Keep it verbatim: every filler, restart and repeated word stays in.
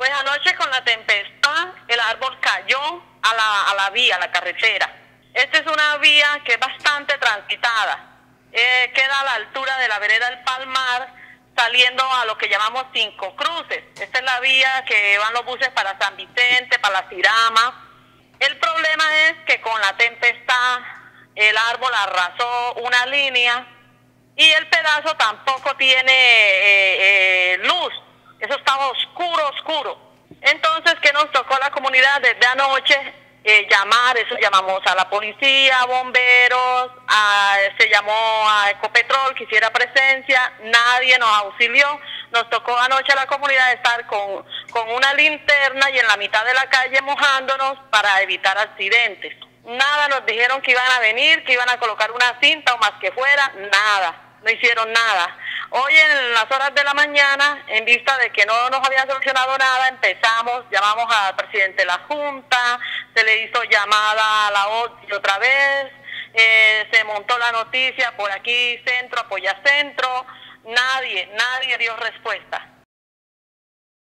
Pues anoche con la tempestad, el árbol cayó a la, a la vía, a la carretera. Esta es una vía que es bastante transitada. Eh, queda a la altura de la vereda del Palmar, saliendo a lo que llamamos Cinco Cruces. Esta es la vía que van los buses para San Vicente, para la Cirama. El problema es que con la tempestad el árbol arrasó una línea y el pedazo tampoco tiene eh, eh, luz. Eso estaba oscuro, oscuro. Entonces, ¿qué nos tocó a la comunidad desde anoche? Eh, llamar, eso llamamos a la policía, a bomberos, a, se llamó a Ecopetrol que hiciera presencia, nadie nos auxilió. Nos tocó anoche a la comunidad estar con, con una linterna y en la mitad de la calle mojándonos para evitar accidentes. Nada, nos dijeron que iban a venir, que iban a colocar una cinta o más que fuera, nada, no hicieron nada. Hoy en las horas de la mañana, en vista de que no nos habían solucionado nada, empezamos, llamamos al presidente de la Junta, se le hizo llamada a la O T I otra vez, eh, se montó la noticia por aquí, centro, apoya centro, nadie, nadie dio respuesta.